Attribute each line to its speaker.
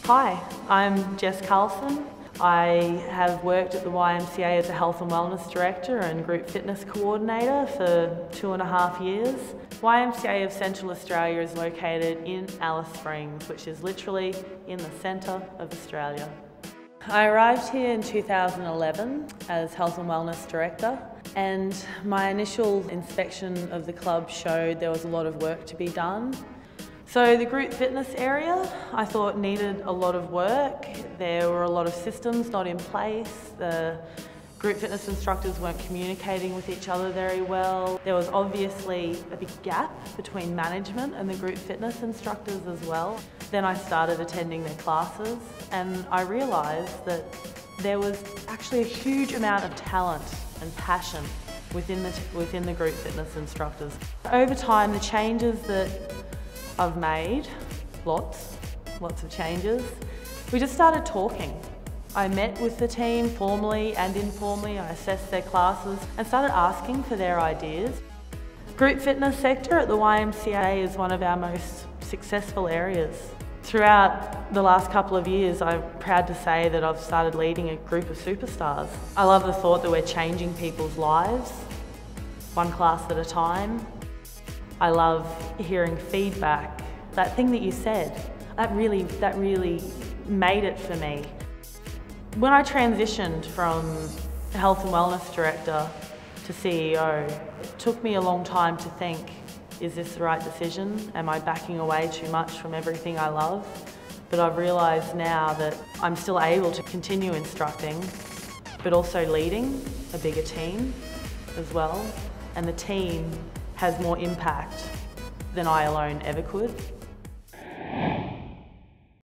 Speaker 1: Hi, I'm Jess Karlsson. I have worked at the YMCA as a Health and Wellness Director and Group Fitness Coordinator for 2.5 years. YMCA of Central Australia is located in Alice Springs, which is literally in the centre of Australia. I arrived here in 2011 as Health and Wellness Director, and my initial inspection of the club showed there was a lot of work to be done. So the group fitness area I thought needed a lot of work. There were a lot of systems not in place. The group fitness instructors weren't communicating with each other very well. There was obviously a big gap between management and the group fitness instructors as well. Then I started attending their classes and I realised that there was actually a huge amount of talent and passion within the group fitness instructors. Over time, the changes that I've made, lots of changes. We just started talking. I met with the team formally and informally. I assessed their classes and started asking for their ideas. Group fitness sector at the YMCA is one of our most successful areas. Throughout the last couple of years, I'm proud to say that I've started leading a group of superstars. I love the thought that we're changing people's lives, one class at a time. I love hearing feedback. That thing that you said, that really made it for me. When I transitioned from Health and Wellness Director to CEO, it took me a long time to think, is this the right decision? Am I backing away too much from everything I love? But I've realised now that I'm still able to continue instructing, but also leading a bigger team as well. And the team has more impact than I alone ever could.